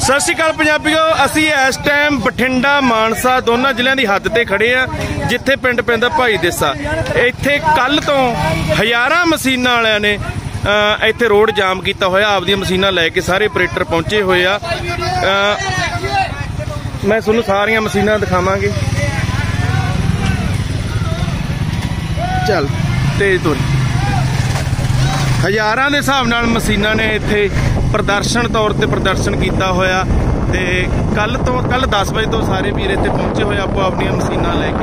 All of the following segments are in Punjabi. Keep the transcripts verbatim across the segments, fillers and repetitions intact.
सत श्री अकाल पंजाबियों, असी इस टाइम बठिंडा मानसा दोनों जिलों की हद ते खड़े हैं जिथे पिंड पैंदा भाई देसा। इत्थे कल तो हज़ारां मशीनां वालियां ने इत्थे रोड जाम किया होया, आपदियां मशीनां लैके सारे ऑपरेटर पहुंचे हुए आ। मैं तुहानूं सारियां मशीनां दिखावांगे। चल तेज तुर हज़ारां दे हिसाब नाल मशीनां ने इत्थे प्रदर्शन तौर पर प्रदर्शन किया होया। ते कल तो कल दस बजे तो सारे वीर इत्थे पहुंचे हुए आपो अपनी मशीनां लैके।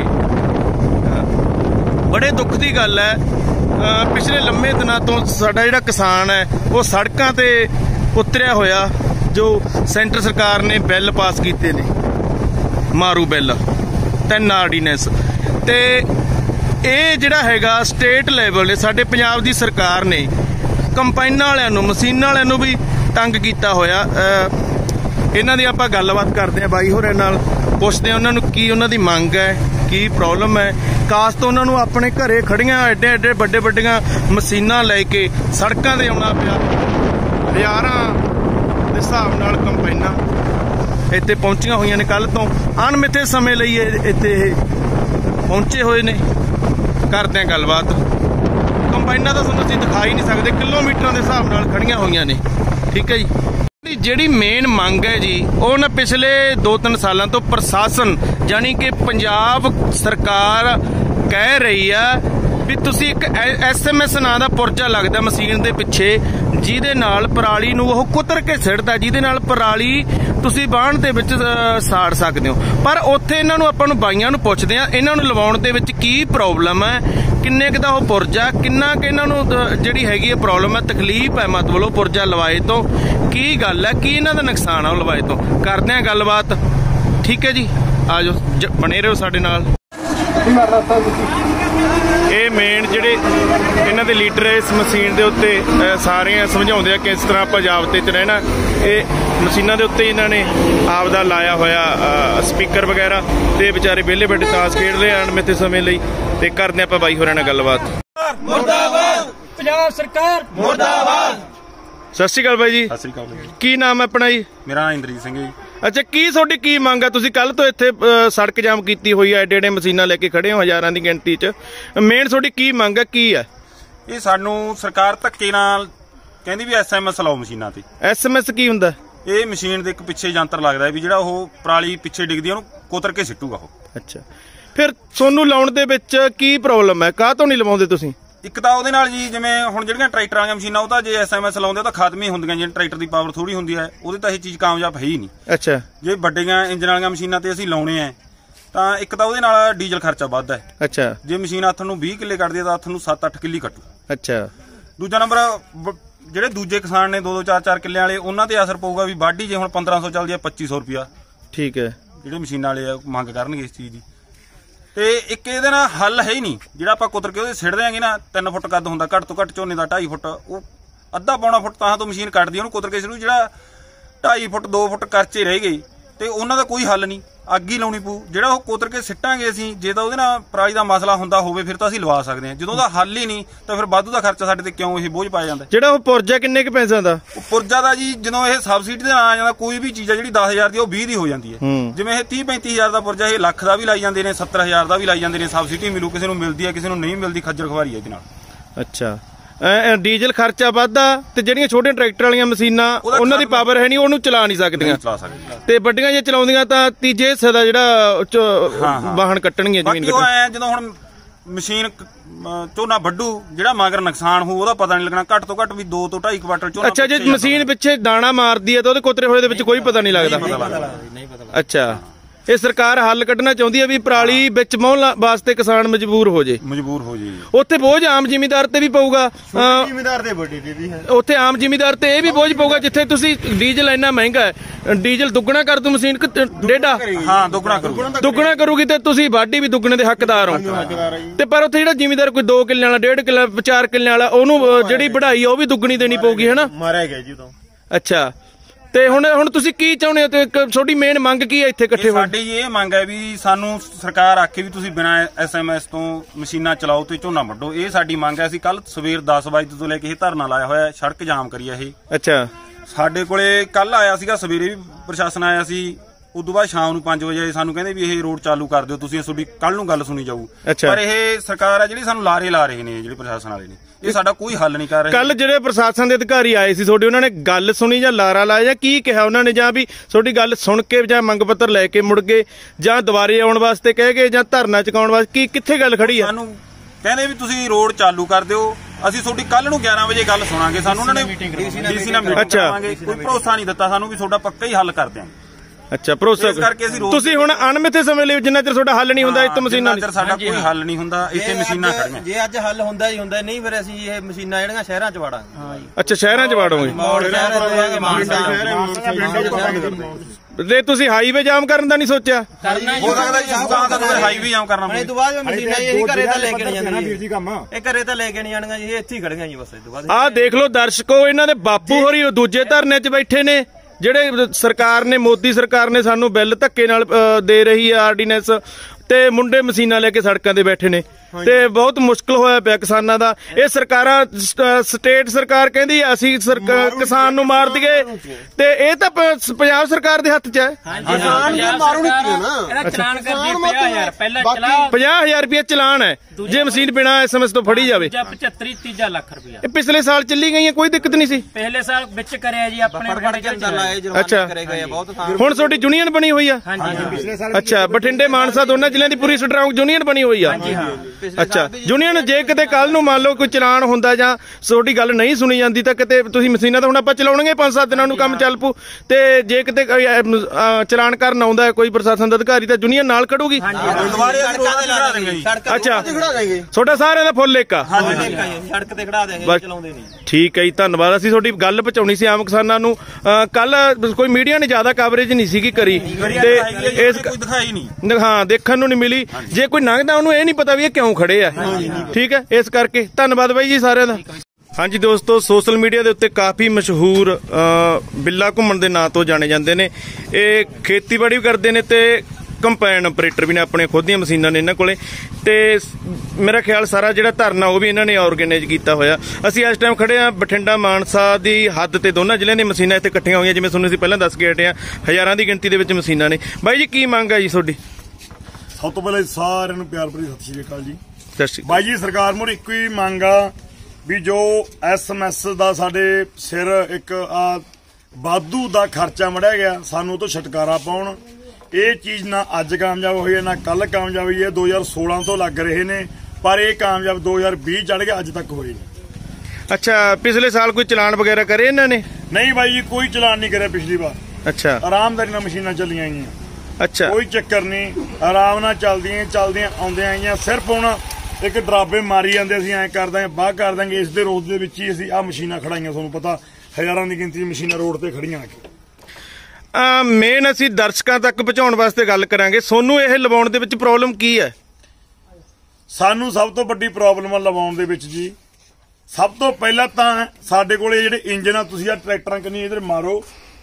बड़े दुख की गल है, पिछले लंबे दिनों तो साडा जिहड़ा किसान है वो सड़कों ते उतरिया होया। जो सेंटर सरकार ने बिल पास किए ने, मारू बिल तीन आर्डीनेंस, ते ये जिहड़ा हैगा स्टेट लैवल ने साडे पंजाब दी सरकार ने कंपाइनां वालियां नूं मशीनां वालियां नूं भी तंग किया होया। इन्हां दी आपां गलबात करदे आ, बाई होरां नाल पुछदे आ उन्हां नूं की उन्हां दी मंग है, की प्रॉब्लम है। काश तो उन्हां नूं अपने घरे खड़ियां एडे एडे बड़े बड़ियां मशीनां लैके सड़कां ते आउणा पिया। हज़ारां दे हिसाब नाल कंपाइनां इत्थे पहुंचियां होईयां ने। कल तो अणमिथे समय लई इत्थे पहुंचे होए ने। करदे आ गलबात। कंपाइनां तो तुहानूं असीं दिखा ही नहीं सकते, किलोमीटर के हिसाब नाल खड़ियां होईयां ने। ठीक है जी। जिहड़ी मेन मंग है जी, वो ना पिछले दो तीन सालों तो प्रशासन यानी कि पंजाब सरकार कह रही है भी तुसी एक एस एम एस नां दा पुरजा लगदा मशीन दे पिछे, जिहदे नाल पराली नूं ओह कुतर के सिड़दा, जिहदे नाल पराली तुसी बाण दे विच साड़ सकदे हो। पर उत्थे इन्हां नूं आपां नूं बाईआं नूं पुछदे आ, इन्हां नूं लवाउण दे विच की प्रॉब्लम है, किन्ने क दा ओह पुरजा, किन्ना क इन्हां नूं जिहड़ी हैगी है प्रॉब्लम है, तकलीफ है, मतलब ओह पुरजा लवाए तो की गल है, की इन्हां दा नुकसान है ओह लवाए तो। करदे आ गलबात। ठीक है जी, आ जाओ बने रहो साडे नाल। ये मेन जिहड़े इन्हां दे लीडर इस मशीन दे उत्ते सारे समझाउंदे आ किस तरह आपां जाबते च रहना। ये मशीनां दे उत्ते इन्हां ने आपदा लाया होया स्पीकर वगैरह, ते बेचारे वेले बैठे ताश खेड रहे अणमिथे समय लई। ते करदे आपां बाई होरां नाल गलबात। मुर्दाबाद पंजाब सरकार मुर्दाबाद। सत श्री अकाल भाई जी। सत श्री अकाल जी। की नाम है अपना जी? मेरा नाम इंद्रजीत सिंह जी। अच्छा, की तुहाडी की मंग है? तुसीं कल तो इत्थे सड़क जाम कीती हुई है, एडे एडे मशीनां लैके खड़े हो हज़ारां दी गिणती च। मेन तुहाडी की मंग है, की है? ये सानू सरकार धक्के नाल कहंदी भी एस एम एस लाओ मशीनां ते। एस एम एस की हुंदा? ये मशीन दे एक पिछे यंत्र लगदा है भी जिहड़ा ओह पराली पिछे डिगदी है ओहनूं कुतर के सिੱਟੂਗਾ ओह। अच्छा, फिर सोनू लाउण दे विच की प्रॉब्लम है? काह तो नहीं लवाउंदे तुसीं? ਇੱਕ ਤਾਂ ਉਹਦੇ ਨਾਲ ਜੀ ਜਿਵੇਂ ਹੁਣ ਜਿਹੜੀਆਂ ਟਰੈਕਟਰਾਂ ਵਾਲੀਆਂ ਮਸ਼ੀਨਾਂ ਉਹ ਤਾਂ ਜੇ ਐਸ ਐਮ ਐਸ ਲਾਉਂਦੇ ਤਾਂ ਖਤਮ ਹੀ ਹੁੰਦੀਆਂ, ਜਿਹੜੇ ਟਰੈਕਟਰ ਦੀ ਪਾਵਰ ਥੋੜੀ ਹੁੰਦੀ ਹੈ ਉਹਦੇ ਤਾਂ ਇਹ ਚੀਜ਼ ਕਾਮਯਾਬ ਹੈ ਹੀ ਨਹੀਂ। ਅੱਛਾ, ਜੇ ਵੱਡੀਆਂ ਇੰਜਨ ਵਾਲੀਆਂ ਮਸ਼ੀਨਾਂ ਤੇ ਅਸੀਂ ਲਾਉਣੇ ਆ ਤਾਂ ਇੱਕ ਤਾਂ ਉਹਦੇ ਨਾਲ ਡੀਜ਼ਲ ਖਰਚਾ ਵੱਧਦਾ ਹੈ। ਅੱਛਾ, ਜੇ ਮਸ਼ੀਨ ਹੱਥ ਨੂੰ ਵੀਹ ਕਿੱਲੇ ਕੱਢਦੀ ਹੈ ਤਾਂ ਹੱਥ ਨੂੰ ਸੱਤ ਅੱਠ ਕਿੱਲੇ ਕੱਟੂ। ਅੱਛਾ, ਦੂਜਾ ਨੰਬਰ ਜਿਹੜੇ ਦੂਜੇ ਕਿਸਾਨ ਨੇ ਦੋ ਦੋ ਚਾਰ ਚਾਰ ਕਿੱਲਿਆਂ ਵਾਲੇ ਉਹਨਾਂ ਤੇ ਅਸਰ ਪਊਗਾ ਵੀ ਵਾਢੀ ਜੇ ਹੁਣ ਪੰਦਰਾਂ ਸੌ ਚੱਲਦੀ ਹੈ ਪੱਚੀ ਸੌ ਰੁਪਇਆ। ਠੀਕ ਹੈ, ਜਿਹੜੇ ਮਸ਼ੀਨਾਂ ਵਾਲੇ ਆ ਮੰਗ ਕਰਨਗੇ ਇਸ ਚੀਜ਼ ਦੀ। ਤੇ ਇੱਕ ਇਹਦੇ ਨਾਲ ਹੱਲ ਹੈ ਹੀ ਨਹੀਂ, ਜਿਹੜਾ ਆਪਾਂ ਕੁਤਰ ਕੇ ਉਹਦੇ ਸਿੱਟ ਦਿਆਂਗੇ ਨਾ, ਤਿੰਨ ਫੁੱਟ ਕੱਦ ਹੁੰਦਾ ਘੱਟ ਤੋਂ ਘੱਟ ਝੋਨੇ ਦਾ, ਢਾਈ ਫੁੱਟ, ਉਹ ਅੱਧਾ ਪੌਣਾ ਫੁੱਟ ਤਾਂ ਤੋਂ ਮਸ਼ੀਨ ਕੱਟਦੀ ਉਹਨੂੰ ਕੁਤਰ ਕੇ ਸਿੱਟੂ। ਜਿਹੜਾ ਢਾਈ ਫੁੱਟ ਦੋ ਫੁੱਟ ਕਰਚੇ ਰਹਿ ਗਏ ਤੇ ਉਹਨਾਂ ਦਾ ਕੋਈ ਹੱਲ ਨਹੀਂ, ਅੱਗ ਹੀ ਲਾਉਣੀ ਪਊ। ਜਿਹੜਾ ਉਹ ਕੁਤਰ ਕੇ ਸਿੱਟਾਂਗੇ ਅਸੀਂ, ਜੇ ਤਾਂ ਉਹਦੇ ਨਾਲ ਪਰਾਲੀ ਦਾ ਮਸਲਾ ਹੁੰਦਾ ਹੋਵੇ ਫਿਰ ਤਾਂ ਅਸੀਂ ਲਵਾ ਸਕਦੇ ਹਾਂ। ਜਦੋਂ ਉਹਦਾ ਹੱਲ ਹੀ ਨਹੀਂ ਤਾਂ ਫਿਰ ਵਾਧੂ ਦਾ ਖਰਚਾ ਸਾਡੇ ਤੇ ਕਿਉਂ ਇਹ ਬੋਝ ਪਾਇਆ ਜਾਂਦਾ? ਜਿਹੜਾ ਉਹ ਪੁਰਜਾ ਕਿੰਨੇ ਕੁ ਪੈਸਿਆਂ ਦਾ? ਉਹ ਪੁਰਜਾ ਦਾ ਜੀ ਜਦੋਂ ਇਹ ਸਬਸਿਡੀ ਦੇ ਨਾਲ ਆ ਜਾਂਦਾ, ਕੋਈ ਵੀ ਚੀਜ਼ ਆ ਜਿਹੜੀ ਦਸ ਹਜ਼ਾਰ ਦੀ ਉਹ ਵੀਹ ਦੀ ਹੋ ਜਾਂਦੀ ਹੈ। ਜਿਵੇਂ ਇਹ ਤੀਹ ਪੈਂਤੀ ਹਜ਼ਾਰ ਦਾ ਪੁਰਜਾ ਇਹ ਲੱਖ ਦਾ ਵੀ ਲਾਈ ਜਾਂਦੇ ਨੇ, ਸੱਤਰ ਹਜ਼ਾਰ ਦਾ ਵੀ ਲਾਈ ਜਾਂਦੇ ਨੇ। ਸਬਸਿਡੀ ਮਿਲੂ, ਕਿਸੇ ਨੂੰ ਮਿਲਦੀ ਹੈ ਕਿਸੇ ਨੂੰ ਨਹੀਂ ਮਿਲਦੀ, ਖੱਜਲ ਖਵਾਰੀ ਹੈ ਇਹਦੇ ਨਾਲ। ਅੱਛਾ, ਡੀਜ਼ਲ ਖਰਚਾ ਵੱਧਦਾ ਤੇ ਜਿਹੜੀਆਂ ਛੋਟੇ ਟਰੈਕਟਰ ਵਾਲੀਆਂ ਮਸ਼ੀਨਾਂ ਉਹਨਾਂ ਦੀ ਪਾਵਰ ਹੈ ਨਹੀਂ, ਉਹਨੂੰ ਚਲਾ ਨਹੀਂ ਸਕਦੀਆਂ। ਤੇ ਵੱਡੀਆਂ ਜੇ ਚਲਾਉਂਦੀਆਂ ਤਾਂ ਤੀਜੇ ਹਿੱਸੇ ਦਾ ਜਿਹੜਾ ਵਾਹਨ ਕੱਟਣਗੀਆਂ ਜ਼ਮੀਨ ਕੱਟਣ। ਜਦੋਂ ਹੁਣ ਮਸ਼ੀਨ ਝੋਨਾ ਵੱਢੂ, ਜਿਹੜਾ ਮਗਰ ਨੁਕਸਾਨ ਹੋਊ ਉਹਦਾ ਪਤਾ ਨਹੀਂ ਲੱਗਣਾ। ਘੱਟ ਤੋਂ ਘੱਟ ਵੀ ਦੋ ਤੋਂ ਢਾਈ ਕੁਆਟਲ ਝੋਨਾ। ਅੱਛਾ, ਜੇ ਮਸ਼ੀਨ ਪਿੱਛੇ ਦਾਣਾ ਮਾਰਦੀ ਹੈ ਤਾਂ ਉਹਦੇ ਕੁਤਰੇ ਹੋਏ ਦੇ ਵਿੱਚ ਕੋਈ ਪਤਾ ਨਹੀਂ ਲੱਗਦਾ। ਅੱਛਾ, ਇਹ ਸਰਕਾਰ ਹੱਲ ਕੱਢਣਾ ਚਾਹੁੰਦੀ ਹੈ ਵੀ ਪਰਾਲੀ ਵਿੱਚ ਮੋਹਣ ਵਾਸਤੇ ਕਿਸਾਨ ਮਜਬੂਰ ਹੋ ਜੇ ਮਜਬੂਰ ਹੋ ਜੇ ਉੱਥੇ ਬੋਝ ਆਮ ਜ਼ਿਮੀਦਾਰ ਤੇ ਵੀ ਪਊਗਾ। ਜ਼ਿਮੀਦਾਰ ਦੇ ਵੱਡੀ ਤੇ ਵੀ ਹੈ, ਉੱਥੇ ਆਮ ਜ਼ਿਮੀਦਾਰ ਤੇ ਇਹ ਵੀ ਬੋਝ ਪਊਗਾ। ਜਿੱਥੇ ਤੁਸੀਂ ਡੀਜ਼ਲ ਇੰਨਾ ਮਹਿੰਗਾ ਹੈ, ਡੀਜ਼ਲ ਦੁੱਗਣਾ ਕਰ ਦੂ ਮਸ਼ੀਨ ਡੇਢਾ। ਹਾਂ, ਦੁੱਗਣਾ ਕਰੂ ਦੁੱਗਣਾ ਕਰੂਗੀ ਤੇ ਤੁਸੀਂ ਵਾਢੀ ਵੀ ਦੁੱਗਣੇ ਦੇ ਹੱਕਦਾਰ ਹੋ। ਤੇ ਪਰ ਉੱਥੇ ਜਿਹੜਾ ਜ਼ਿਮੀਦਾਰ ਕੋਈ ਦੋ ਕਿੱਲਿਆਂ ਵਾਲਾ, ਡੇਢ ਕਿੱਲਾ, ਚਾਰ ਕਿੱਲਿਆਂ ਵਾਲਾ, ਉਹਨੂੰ ਜਿਹੜੀ ਵਢਾਈ ਉਹ ਵੀ ਦੁੱਗਣੀ ਦੇਣੀ ਪਊਗੀ, ਹਨਾ? ਮਾਰਿਆ ਗਿਆ ਜੀ ਉਦੋਂ। ਅੱਛਾ, ਤੇ ਹੁਣ ਹੁਣ ਤੁਸੀਂ ਕੀ ਚਾਹੁੰਦੇ ਹੋ? ਤੇ ਤੁਹਾਡੀ ਮੇਨ ਮੰਗ ਕੀ ਹੈ ਇੱਥੇ ਇਕੱਠੇ? ਸਾਡੀ ਇਹ ਮੰਗ ਹੈ ਵੀ ਸਾਨੂੰ ਸਰਕਾਰ ਆਖੇ ਵੀ ਤੁਸੀਂ ਬਿਨਾਂ ਐਸ ਐਮ ਐਸ ਤੋਂ ਮਸ਼ੀਨਾਂ ਚਲਾਓ ਤੇ ਝੋਨਾ ਵੱਢੋ। ਇਹ ਸਾਡੀ ਮੰਗ ਹੈ। ਅਸੀਂ ਕੱਲ ਸਵੇਰ ਦਸ ਵਜੇ ਤੋਂ ਲੈ ਕੇ ਇਹ ਧਰਨਾ ਲਾਇਆ ਹੋਇਆ, ਸੜਕ ਜਾਮ ਕਰੀ ਇਹ। ਅੱਛਾ, ਸਾਡੇ ਕੋਲੇ ਕੱਲ ਆਇਆ ਸੀਗਾ, ਸਵੇਰੇ ਵੀ ਪ੍ਰਸ਼ਾਸਨ ਆਇਆ ਸੀ, ਉਦੋਂ ਬਾਅਦ ਸ਼ਾਮ ਨੂੰ ਪੰਜ ਵਜੇ ਸਾਨੂੰ ਕਹਿੰਦੇ ਵੀ ਇਹ ਰੋਡ ਚਾਲੂ ਕਰ ਦਿਓ ਤੁਸੀਂ, ਤੁਹਾਡੀ ਕੱਲ ਨੂੰ ਗੱਲ ਸੁਣੀ ਜਾਊ। ਪਰ ਇਹ ਸਰਕਾਰ ਆ ਜਿਹੜੀ ਸਾਨੂੰ ਲਾਰੇ ਲਾ ਰਹੇ ਨੇ, ਜਿਹੜੇ ਪ੍ਰਸ਼ਾਸਨ ਵਾਲੇ ਨੇ, ਇਹ ਸਾਡਾ ਕੋਈ ਹੱਲ ਨਹੀਂ ਕਰ ਰਹੇ। ਕੱਲ ਜਿਹੜੇ ਪ੍ਰਸ਼ਾਸਨ ਦੇ ਅਧਿਕਾਰੀ ਆਏ ਸੀ ਤੁਹਾਡੇ, ਉਹਨਾਂ ਨੇ ਗੱਲ ਸੁਣੀ ਜਾਂ ਲਾਰਾ ਲਾਇਆ ਜਾਂ ਕੀ ਕਿਹਾ ਉਹਨਾਂ ਨੇ, ਜਾਂ ਵੀ ਤੁਹਾਡੀ ਗੱਲ ਸੁਣ ਕੇ ਜਾਂ ਮੰਗ ਪੱਤਰ ਲੈ ਕੇ ਮੁੜ ਗਏ ਜਾਂ ਦੁਬਾਰੇ ਆਉਣ ਵਾਸਤੇ ਕਹਿ ਗਏ ਜਾਂ ਧਰਨਾ ਚੁਕਾਉਣ ਵਾਸਤੇ, ਕੀ ਕਿੱਥੇ ਗੱਲ ਖੜੀ ਆ? ਸਾਨੂੰ ਕਹਿੰਦੇ ਵੀ ਤੁਸੀਂ ਰੋਡ ਚਾਲੂ ਕਰ ਦਿਓ, ਅਸੀਂ ਤੁਹਾਡੀ ਕੱਲ ਨੂੰ ਗਿਆਰਾਂ ਵਜੇ ਗੱਲ ਸੁਣਾਂਗੇ। ਸਾਨੂੰ ਉਹਨਾਂ ਨੇ ਡੀਸੀ ਨਾਲ ਮੀਟਿੰਗ ਕਰਾਵਾਂਗੇ, ਕੋਈ ਭਰੋਸਾ ਨਹੀਂ ਦਿੱਤਾ ਸਾਨੂੰ ਵੀ ਤੁਹਾਡਾ ਪੱਕਾ ਹੀ ਹੱਲ ਕਰ ਦਿਆਂਗੇ। ਅੱਛਾ, ਭਰੋਸਾ ਤੁਸੀਂ ਹੁਣ ਅਣਮਿੱਥੇ ਸਮੇਂ ਲਈ ਜਿੰਨਾ ਚਿਰ ਤੁਹਾਡਾ ਹੱਲ ਨਹੀਂ ਹੁੰਦਾ ਇੱਥੇ ਮਸ਼ੀਨਾਂ ਨਹੀਂ, ਸਾਡਾ ਕੋਈ ਹੱਲ ਨਹੀਂ ਹੁੰਦਾ, ਇੱਥੇ ਮਸ਼ੀਨਾਂ ਖੜੀਆਂ। ਜੇ ਅੱਜ ਹੱਲ ਹੁੰਦਾ ਹੀ ਹੁੰਦਾ, ਨਹੀਂ ਫਿਰ ਅਸੀਂ ਇਹ ਮਸ਼ੀਨਾਂ ਜਿਹੜੀਆਂ ਸ਼ਹਿਰਾਂ 'ਚ ਵਾੜਾਂਗੇ। ਅੱਛਾ, ਸ਼ਹਿਰਾਂ 'ਚ ਵਾੜੋਗੇ ਤੇ ਤੁਸੀਂ ਹਾਈਵੇ ਜਾਮ ਕਰਨ ਦਾ ਨਹੀਂ ਸੋਚਿਆ? ਹੋ ਸਕਦਾ ਜੀ ਹਾਈਵੇ ਜਾਮ ਕਰਨਾ ਪਵੇ। ਇਹ ਤੋਂ ਬਾਅਦ ਮਸ਼ੀਨਾਂ ਇਹੀ ਘਰੇ ਤਾਂ ਲੈ ਕੇ ਨਹੀਂ ਜਾਂਦੀਆਂ, ਇਹ ਘਰੇ ਤਾਂ ਲੈ ਕੇ ਨਹੀਂ ਜਾਣੀਆਂ ਜੀ, ਇਹ ਇੱਥੇ ਹੀ ਖੜੀਆਂ ਜੀ ਬਸ। ਇਹ ਤੋਂ ਬਾਅਦ ਆਹ ਦੇਖ ਲਓ ਦਰਸ਼ਕੋ, ਇਹਨਾਂ ਦੇ ਬਾਪੂ ਹੋਰੀ ਦੂਜੇ ਧਰਨੇ 'ਚ ਬੈਠੇ ਨੇ, ਜਿਹੜੇ ਸਰਕਾਰ ਨੇ, ਮੋਦੀ ਸਰਕਾਰ ਨੇ ਸਾਨੂੰ ਬਿੱਲ ਧੱਕੇ ਨਾਲ ਦੇ ਰਹੀ ਹੈ ਆਰਡੀਨੈਂਸ, ਤੇ ਮੁੰਡੇ ਮਸ਼ੀਨਾਂ ਲੈ ਕੇ ਸੜਕਾਂ ਤੇ ਬੈਠੇ ਨੇ, ਤੇ ਬਹੁਤ ਮੁਸ਼ਕਲ ਹੋਇਆ ਪਿਆ ਕਿਸਾਨਾਂ ਦਾ। ਇਹ ਸਰਕਾਰਾਂ, ਸਟੇਟ ਸਰਕਾਰ ਕਹਿੰਦੀ ਅਸੀਂ ਕਿਸਾਨ ਨੂੰ ਮਾਰ ਦਈਏ, ਤੇ ਇਹ ਤਾਂ ਪੰਜਾਬ ਸਰਕਾਰ ਦੇ ਹੱਥ 'ਚ ਹੈ। ਪੰਜਾਹ ਹਜ਼ਾਰ ਰੁਪਇਆ ਚਲਾਨ ਹੈ ਜੇ ਮਸ਼ੀਨ ਬਿਨਾਂ ਐਸ ਐਮ ਐਸ ਤੋਂ ਫੜੀ ਜਾਵੇ। ਪਚੱਤਰ ਤੀਜਾ ਲੱਖ ਰੁਪਇਆ ਇਹ ਪਿਛਲੇ ਸਾਲ ਚੱਲੀ ਗਈ ਹੈ, ਕੋਈ ਦਿੱਕਤ ਨਹੀਂ ਸੀ। ਪਿਛਲੇ ਸਾਲ ਵਿੱਚ ਕਰਿਆ ਜੀ ਆਪਣੇ। ਅੱਛਾ, ਹੁਣ ਤੁਹਾਡੀ ਯੂਨੀਅਨ ਬਣੀ ਹੋਈ ਆ? ਅੱਛਾ, ਬਠਿੰਡੇ ਮਾਨਸਾ ਦੋਨਾਂ ਜ਼ਿਲ੍ਹਿਆਂ ਦੀ ਪੂਰੀ ਸਟਰੋਂਗ ਯੂਨੀਅਨ ਬਣੀ ਹੋਈ ਆ? ਅੱਛਾ, ਯੂਨੀਅਨ ਜੇ ਕਿਤੇ ਕੱਲ ਨੂੰ ਮੰਨ ਲਓ ਕੋਈ ਚਲਾਨ ਹੁੰਦਾ ਜਾਂ ਤੁਹਾਡੀ ਗੱਲ ਨਹੀਂ ਸੁਣੀ ਜਾਂਦੀ ਤਾਂ ਕਿਤੇ ਤੁਸੀਂ ਮਸ਼ੀਨਾਂ ਤਾਂ ਹੁਣ ਆਪਾਂ ਚਲਾਉਣਗੇ ਪੰਜ ਸੱਤ ਦਿਨਾਂ ਨੂੰ ਕੰਮ ਚੱਲ ਪੂ, ਤੇ ਜੇ ਕਿਤੇ ਚਲਾਨ ਕਰਨ ਆਉਂਦਾ ਕੋਈ ਪ੍ਰਸ਼ਾਸਨ ਦਾ ਅਧਿਕਾਰੀ ਤਾਂ ਯੂਨੀਅਨ ਨਾਲ ਖੜੂਗੀ। ਅੱਛਾ, ਤੁਹਾਡਾ ਸਾਰਿਆਂ ਦਾ ਫੁੱਲ ਇੱਕ ਆ? ਸੜਕ ਤੇ ਖੜਾ ਦੇਂਗੇ, ਚਲਾਉਂਦੇ ਨਹੀਂ। ਠੀਕ ਹੈ ਜੀ, ਧੰਨਵਾਦ। ਅਸੀਂ ਤੁਹਾਡੀ ਗੱਲ ਪਹੁੰਚਾਉਣੀ ਸੀ ਆਮ ਕਿਸਾਨਾਂ ਨੂੰ। ਕੱਲ ਕੋਈ ਮੀਡੀਆ ਨੇ ਜ਼ਿਆਦਾ ਕਵਰੇਜ ਨਹੀਂ ਸੀਗੀ ਕਰੀ, ਤੇ ਇਸ ਦਿਖਾਈ ਨਹੀਂ, ਹਾਂ ਦੇਖਣ ਨੂੰ ਨਹੀਂ ਮਿਲੀ। ਜੇ ਕੋਈ ਲੰਘਦਾ ਉਹਨੂੰ ਇਹ ਨਹੀਂ ਪਤਾ ਵੀ ਇਹ ਕਿਉਂ ਖੜੇ ਆ। ਠੀਕ ਹੈ, ਇਸ ਕਰਕੇ ਧੰਨਵਾਦ ਬਾਈ ਜੀ ਸਾਰਿਆਂ ਦਾ। ਹਾਂਜੀ ਦੋਸਤੋ, ਸੋਸ਼ਲ ਮੀਡੀਆ ਦੇ ਉੱਤੇ ਕਾਫੀ ਮਸ਼ਹੂਰ ਬਿੱਲਾ ਘੁੰਮਣ ਦੇ ਨਾਂ ਤੋਂ ਜਾਣੇ ਜਾਂਦੇ ਨੇ। ਇਹ ਖੇਤੀਬਾੜੀ ਵੀ ਕਰਦੇ ਨੇ ਤੇ ਕੰਪਾਈਨ ਆਪਰੇਟਰ ਵੀ ਨੇ, ਆਪਣੇ ਖੁਦ ਦੀਆਂ ਮਸ਼ੀਨਾਂ ਨੇ ਇਹਨਾਂ ਕੋਲੇ, ਤੇ ਮੇਰਾ ਖਿਆਲ ਸਾਰਾ ਜਿਹੜਾ ਧਰਨਾ ਉਹ ਵੀ ਇਹਨਾਂ ਨੇ ਆਰਗੇਨਾਈਜ਼ ਕੀਤਾ ਹੋਇਆ। ਅਸੀਂ ਇਸ ਟਾਈਮ ਖੜੇ ਆ ਬਠਿੰਡਾ ਮਾਨਸਾ ਦੀ ਹੱਦ ਤੇ, ਦੋਨਾਂ ਜ਼ਿਲ੍ਹਿਆਂ ਦੀਆਂ ਮਸ਼ੀਨਾਂ ਇੱਥੇ ਇਕੱਠੀਆਂ ਹੋਈਆਂ, ਜਿਵੇਂ ਤੁਹਾਨੂੰ ਅਸੀਂ ਪਹਿਲਾਂ ਦੱਸ ਕੇ ਹਟੇ ਆ, ਹਜ਼ਾਰਾਂ ਦੀ ਗਿਣਤੀ ਦੇ ਵਿੱਚ ਮਸ਼ੀਨਾਂ ਨੇ। ਬਾਈ ਜੀ ਕੀ ਮੰਗ ਆ ਜੀ ਤੁਹਾਡੀ? ਸਭ ਤੋਂ ਪਹਿਲਾਂ ਸਾਰਿਆਂ ਨੂੰ ਪਿਆਰ ਭਰੀ ਸਤਿ ਸ਼੍ਰੀ ਅਕਾਲ ਜੀ। ਸਤਿ ਸ਼੍ਰੀ ਅਕਾਲ ਬਾਈ ਜੀ, ਸਰਕਾਰ ਮੁੜ ਇੱਕੋ ਹੀ ਮੰਗ ਆ ਵੀ ਜੋ ਐਸ ਐਮ ਐਸ ਦਾ ਸਾਡੇ ਸਿਰ ਇੱਕ ਆ ਵਾਧੂ ਦਾ ਖਰਚਾ ਮੜਿਆ ਗਿਆ, ਸਾਨੂੰ ਉਹ ਤੋਂ ਛੁਟਕਾਰਾ ਪਾਉਣ। ਇਹ ਚੀਜ਼ ਨਾ ਅੱਜ ਕਾਮਯਾਬ ਹੋਈ ਹੈ ਨਾ ਕੱਲ ਕਾਮਯਾਬ ਹੋਈ ਹੈ, ਦੋ ਹਜ਼ਾਰ ਸੋਲਾਂ ਤੋਂ ਲੱਗ ਰਹੇ ਨੇ, ਪਰ ਇਹ ਕਾਮਯਾਬ ਦੋ ਹਜ਼ਾਰ ਵੀਹ ਚੜ ਗਿਆ, ਅੱਜ ਤੱਕ ਹੋਏ ਨਹੀਂ। ਅੱਛਾ, ਪਿਛਲੇ ਸਾਲ ਕੋਈ ਚਲਾਨ ਵਗੈਰਾ ਕਰੇ ਇਹਨਾਂ ਨੇ? ਨਹੀਂ ਬਾਈ ਜੀ, ਕੋਈ ਚਲਾਨ ਨਹੀਂ ਕਰਿਆ ਪਿਛਲੀ ਵਾਰ। ਅੱਛਾ, ਆਰਾਮਦਾਰੀ ਨਾਲ ਮਸ਼ੀਨਾਂ ਚੱਲੀਆਂ ਆਈਆਂ। ਅੱਛਾ, ਕੋਈ ਚੱਕਰ ਨਹੀਂ, ਆਰਾਮ ਨਾਲ ਚੱਲਦੀਆਂ ਚੱਲਦੀਆਂ ਆਉਂਦੀਆਂ ਆਈਆਂ। ਸਿਰਫ ਹੁਣ ਇੱਕ ਡਰਾਬੇ ਮਾਰੀ ਜਾਂਦੇ, ਅਸੀਂ ਐਂ ਕਰ ਦਾਂਗੇ ਬਾਹ ਕਰ ਦਾਂਗੇ, ਇਸ ਦੇ ਰੋਜ਼ ਦੇ ਵਿੱਚ ਹੀ ਅਸੀਂ ਆਹ ਮਸ਼ੀਨਾਂ ਖੜਾਈਆਂ। ਤੁਹਾਨੂੰ ਪਤਾ ਹਜ਼ਾਰਾਂ ਦੀ ਗਿਣਤੀ ਮਸ਼ੀਨਾਂ ਰੋਡ ਤੇ ਖੜੀਆਂ ਆ ਕੇ। ਮੇਨ ਅਸੀਂ ਦਰਸ਼ਕਾਂ ਤੱਕ ਪਹੁੰਚਾਉਣ ਵਾਸਤੇ ਗੱਲ ਕਰਾਂਗੇ, ਸੋਨੂੰ ਇਹ ਲਵਾਉਣ ਦੇ ਵਿੱਚ ਪ੍ਰੋਬਲਮ ਕੀ ਹੈ? ਸਾਨੂੰ ਸਭ ਤੋਂ ਵੱਡੀ ਪ੍ਰੋਬਲਮ ਲਵਾਉਣ ਦੇ ਵਿੱਚ ਜੀ, ਸਭ ਤੋਂ ਪਹਿਲਾਂ ਤਾਂ ਸਾਡੇ ਕੋਲੇ ਜਿਹੜੇ ਇੰਜਨ ਆ, ਤੁਸੀਂ ਆ ਟਰੈਕਟਰਾਂ ਕਿੰਨੀ ਇਧਰ ਮਾਰੋ,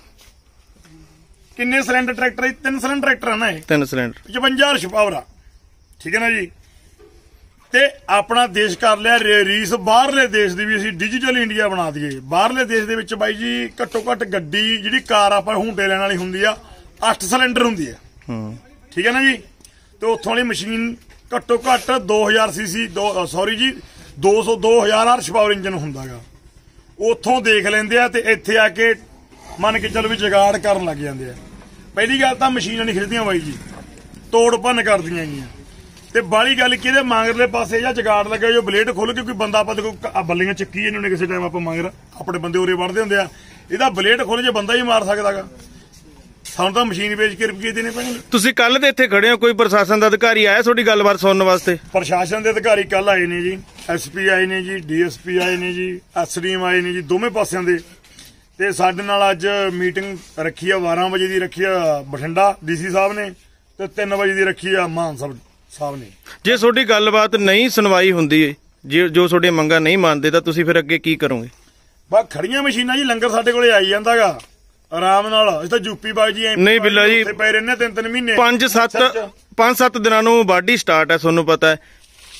ਕਿੰਨੇ ਸਿਲੰਡਰ ਟਰੈਕਟਰ? ਤਿੰਨ ਸਿਲੰਡਰ ਟਰੈਕਟਰ ਆ ਨਾ ਇਹ, ਤਿੰਨ ਸਿਲੰਡਰ, ਪਚਵੰਜਾ ਹਾਰਸ ਪਾਵਰ ਆ। ਠੀਕ ਹੈ ਨਾ ਜੀ, ਤੇ ਆਪਣਾ ਦੇਸ਼ ਕਰ ਲਿਆ ਰੀਸ ਬਾਹਰਲੇ ਦੇਸ਼ ਦੀ ਵੀ ਅਸੀਂ ਡਿਜੀਟਲ ਇੰਡੀਆ ਬਣਾ ਦਈਏ। ਬਾਹਰਲੇ ਦੇਸ਼ ਦੇ ਵਿੱਚ ਬਾਈ ਜੀ ਘੱਟੋ ਘੱਟ ਗੱਡੀ ਜਿਹੜੀ ਕਾਰ ਆਪਾਂ ਹੁੰਡੇ ਲੈਣ ਵਾਲੀ ਹੁੰਦੀ ਆ, ਅੱਠ ਸਿਲੰਡਰ ਹੁੰਦੀ ਆ। ਠੀਕ ਹੈ ਨਾ ਜੀ, ਤੇ ਉੱਥੋਂ ਵਾਲੀ ਮਸ਼ੀਨ ਘੱਟੋ ਘੱਟ ਦੋ ਹਜ਼ਾਰ ਸੀਸੀ ਦੋ ਸੌਰੀ ਜੀ ਦੋ ਸੌ ਦੋ ਹਜ਼ਾਰ ਹਾਰਸ ਪਾਵਰ ਇੰਜਨ ਹੁੰਦਾਗਾ। ਉੱਥੋਂ ਦੇਖ ਲੈਂਦੇ ਆ ਤੇ ਇੱਥੇ ਆ ਕੇ ਮੰਨ ਕੇ ਚੱਲ ਵੀ ਜਗਾੜ ਕਰਨ ਲੱਗ ਜਾਂਦੇ ਆ। ਪਹਿਲੀ ਗੱਲ ਤਾਂ ਮਸ਼ੀਨਾਂ ਨਹੀਂ ਖਿੱਚਦੀਆਂ ਬਾਈ ਜੀ, ਤੋੜ ਭੰਨ ਕਰਦੀਆਂ ਗੀਆਂ। ਤੇ ਬਾਲੀ ਗੱਲ ਕਿ ਇਹਦੇ ਮੰਗਰਲੇ ਪਾਸੇ ਜਾਂ ਜਗਾੜ ਲੱਗਾ, ਜੋ ਬਲੇਡ ਖੁੱਲ ਕੇ ਕੋਈ ਬੰਦਾ ਆਪਾਂ ਦੇਖੋ ਬੱਲੀਆਂ ਚੱਕੀ ਇਹਨੂੰ ਨੇ ਕਿਸੇ ਟਾਈਮ ਆਪਾਂ ਮੰਗਰ ਆਪਣੇ ਬੰਦੇ ਉਰੇ ਵੜਦੇ ਹੁੰਦੇ ਆ, ਇਹਦਾ ਬਲੇਡ ਖੁੱਲ ਜੇ ਬੰਦਾ ਹੀ ਮਾਰ ਸਕਦਾਗਾ। ਸਾਨੂੰ ਤਾਂ ਮਸ਼ੀਨ ਵੇਚ ਕੇ ਰੁਪਈਏ ਦੇਣੇ ਪੈਣਗੇ। ਤੁਸੀਂ ਕੱਲ ਦੇ ਇੱਥੇ ਖੜੇ ਹੋ, ਕੋਈ ਪ੍ਰਸ਼ਾਸਨ ਦਾ ਅਧਿਕਾਰੀ ਆਇਆ ਤੁਹਾਡੀ ਗੱਲਬਾਤ ਸੁਣਨ ਵਾਸਤੇ? ਪ੍ਰਸ਼ਾਸਨ ਦੇ ਅਧਿਕਾਰੀ ਕੱਲ ਆਏ ਨੇ ਜੀ, ਐਸ ਪੀ ਆਏ ਨੇ ਜੀ, ਡੀ ਐਸ ਪੀ ਆਏ ਨੇ ਜੀ, ਐਸ ਡੀ ਐਮ ਆਏ ਨੇ ਜੀ, ਦੋਵੇਂ ਪਾਸਿਆਂ ਦੇ। ਤੇ ਸਾਡੇ ਨਾਲ ਅੱਜ ਮੀਟਿੰਗ ਰੱਖੀ ਆ, ਬਾਰਾਂ ਵਜੇ ਦੀ ਰੱਖੀ ਆ ਬਠਿੰਡਾ ਡੀ ਸੀ ਸਾਹਿਬ ਨੇ, ਤੇ ਤਿੰਨ ਵਜੇ ਦੀ ਰੱਖੀ ਆ ਮਾਨ ਸਾਹਿਬ ਸਾਹਿਬ ਨੇ। ਜੇ ਤੁਹਾਡੀ ਗੱਲਬਾਤ ਨਹੀਂ ਸੁਣਵਾਈ ਹੁੰਦੀ ਹੈ, ਜੇ ਜੋ ਤੁਹਾਡੀਆਂ ਮੰਗਾਂ ਨਹੀਂ ਮੰਨਦੇ, ਤਾਂ ਤੁਸੀਂ ਫਿਰ ਅੱਗੇ ਕੀ ਕਰੋਗੇ? ਬਸ ਖੜੀਆਂ ਮਸ਼ੀਨਾਂ ਜੀ, ਲੰਗਰ ਸਾਡੇ ਕੋਲੇ ਆਈ ਜਾਂਦਾਗਾ ਆਰਾਮ ਨਾਲ। ਅਸੀਂ ਤਾਂ ਯੂਪੀ ਬਾਈ ਜੀ ਨਹੀਂ ਬਿੱਲਾ ਜੀ, ਪਏ ਰਹਿੰਦੇ ਤਿੰਨ ਤਿੰਨ ਮਹੀਨੇ, ਪੰਜ ਸੱਤ ਪੰਜ ਸੱਤ ਦਿਨਾਂ ਨੂੰ ਵਾਢੀ ਸਟਾਰਟ ਹੈ, ਤੁਹਾਨੂੰ ਪਤਾ ਹੈ।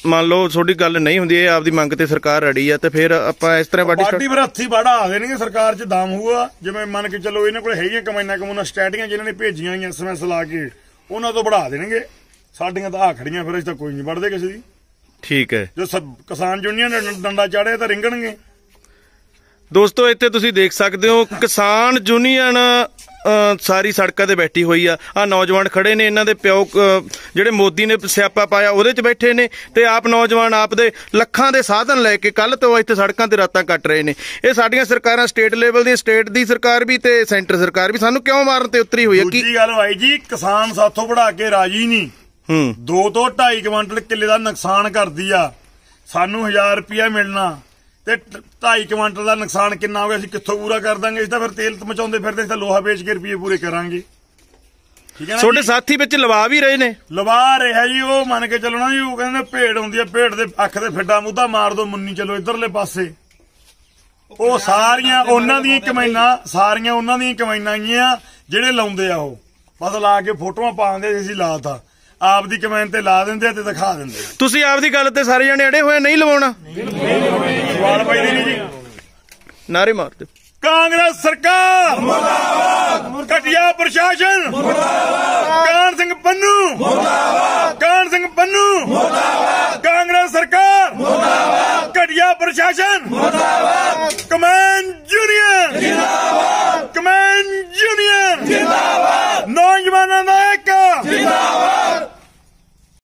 ਮੰਨ ਲਓ ਤੁਹਾਡੀ ਗੱਲ ਨਹੀਂ ਹੁੰਦੀ, ਇਹ ਆਪਦੀ ਮੰਗ ਤੇ ਸਰਕਾਰ ਅੜੀ ਆ, ਤੇ ਫਿਰ ਆਪਾਂ ਇਸ ਤਰ੍ਹਾਂ ਵਾਢੀ ਵਾਢੀ ਫਿਰ ਹੱਥੀ ਵਾੜਾ ਆ ਦੇਣਗੇ ਸਰਕਾਰ 'ਚ ਦਾਮ ਹੋਊਗਾ। ਜਿਵੇਂ ਮੰਨ ਕੇ ਚੱਲੋ ਇਹਨਾਂ ਕੋਲ ਹੈਗੀਆਂ ਕਮਾਈਆਂ ਕਮੂਨਾ ਸਟੈਟੀਆਂ ਜਿਹਨਾਂ ਨੇ ਭੇਜੀਆਂ ਹੋਈਆਂ ਐਸਐਮਐਸ ਲਾ ਕੇ, ਉਹਨਾਂ ਤੋਂ ਵਧਾ ਦੇਣਗੇ। ਸਾਡੀਆਂ ਤਾਂ ਆ ਖੜੀਆਂ, ਫਿਰ ਅਸੀਂ ਤਾਂ ਕੋਈ ਨਹੀਂ ਵੜਦੇ ਕਿਸੇ ਦੀ। ਠੀਕ ਹੈ। ਜੋ ਕਿਸਾਨ ਯੂਨੀਅਨ ਨੇ ਡੰਡਾ ਚਾੜਿਆ ਤਾਂ ਰਿੰਗਣਗੇ। ਦੋਸਤੋ ਇੱਥੇ ਤੁਸੀਂ ਦੇਖ ਸਕਦੇ ਹੋ ਕਿਸਾਨ ਯੂਨੀਅਨ ਸਾਰੀ ਸੜਕਾਂ ਤੇ ਬੈਠੀ ਹੋਈ ਆ। ਆ ਨੌਜਵਾਨ ਖੜੇ ਨੇ, ਇਹਨਾਂ ਦੇ ਪਿਓ ਜਿਹੜੇ ਮੋਦੀ ਨੇ ਸਿਆਪਾ ਪਾਇਆ ਉਹਦੇ 'ਚ ਬੈਠੇ ਨੇ, ਤੇ ਆਪ ਨੌਜਵਾਨ ਆਪ ਦੇ ਲੱਖਾਂ ਦੇ ਸਾਧਨ ਲੈ ਕੇ ਕੱਲ ਤੋਂ ਇੱਥੇ ਸੜਕਾਂ ਤੇ ਰਾਤਾਂ ਕੱਟ ਰਹੇ ਨੇ। ਇਹ ਸਾਡੀਆਂ ਸਰਕਾਰਾਂ ਸਟੇਟ ਲੈਵਲ ਦੀਆਂ, ਸਟੇਟ ਦੀ ਸਰਕਾਰ ਵੀ ਤੇ ਸੈਂਟਰ ਸਰਕਾਰ ਵੀ ਸਾਨੂੰ ਕਿਉਂ ਮਾਰਨ ਤੇ ਉਤਰੀ ਹੋਈ ਹੈ? ਕੀ ਗੱਲ ਭਾਈ ਜੀ, ਕਿਸਾਨ ਸਾਥੋਂ ਵਧਾ ਕੇ ਰਾਜੀ ਨਹੀਂ। ਹੂੰ ਦੋ ਤੋਂ ਢਾਈ ਕੁਇੰਟਲ ਕਿੱਲੇ ਦਾ ਨੁਕਸਾਨ ਕਰਦੀ ਆ, ਸਾਨੂੰ ਹਜ਼ਾਰ ਰੁਪਇਆ ਮਿਲਣਾ, ਤੇ ਢਾਈ ਕੁਇੰਟਲ ਦਾ ਨੁਕਸਾਨ ਕਿੰਨਾ ਹੋ ਗਿਆ, ਅਸੀਂ ਕਿੱਥੋਂ ਪੂਰਾ ਕਰ ਦਾਂਗੇ? ਅਸੀਂ ਤਾਂ ਫਿਰ ਤੇਲ ਮਚਾਉਂਦੇ ਫਿਰਦੇ, ਅਸੀਂ ਤਾਂ ਲੋਹਾ ਵੇਚ ਕੇ ਰੁਪਏ ਪੂਰੇ ਕਰਾਂਗੇ। ਠੀਕ ਹੈ ਨਾ? ਤੁਹਾਡੇ ਸਾਥੀ ਵਿੱਚ ਲਵਾ ਵੀ ਰਹੇ ਨੇ? ਲਵਾ ਰਿਹਾ ਜੀ, ਉਹ ਮੰਨ ਕੇ ਚੱਲਣਾ ਜੀ। ਉਹ ਕਹਿੰਦੇ ਭੇਡ ਹੁੰਦੀ ਆ, ਭੇਡ ਦੇ ਅੱਖ ਦੇ ਫਿੱਡਾ ਮੁੱਦਾ ਮਾਰ ਦੋ ਮੁੰਨੀ, ਚਲੋ ਇਧਰਲੇ ਪਾਸੇ। ਉਹ ਸਾਰੀਆਂ ਉਹਨਾਂ ਦੀਆਂ ਕਮਾਈਆਂ, ਸਾਰੀਆਂ ਉਹਨਾਂ ਦੀਆਂ ਕਮਾਈਆਂ ਗੀਆਂ ਜਿਹੜੇ ਲਾਉਂਦੇ ਆ। ਉਹ ਬਸ ਲਾ ਕੇ ਫੋਟੋਆਂ ਪਾਉਂਦੇ, ਅਸੀਂ ਲਾਤਾ ਆਪਦੀ ਕਮੈਨ ਤੇ ਲਾ ਦਿੰਦੇ ਤੇ ਦਿਖਾ ਦਿੰਦੇ। ਤੁਸੀਂ ਆਪਦੀ ਗੱਲ ਤੇ ਸਾਰੇ ਜਣੇ ਅੜੇ ਹੋਏ, ਨਹੀਂ ਲਵਾਉਣਾ? ਸਵਾਲ ਪੈਂਦੇ ਨਹੀਂ ਜੀ, ਨਾਰੇ ਮਾਰ ਦਿਓ। ਕਾਂਗਰਸ ਸਰਕਾਰ ਮੁਰਦਾਬਾਦ, ਘਟੀਆ ਪ੍ਰਸ਼ਾਸਨ ਮੁਰਦਾਬਾਦ, ਕਾਨ ਸਿੰਘ ਪੰਨੂ ਮੁਰਦਾਬਾਦ।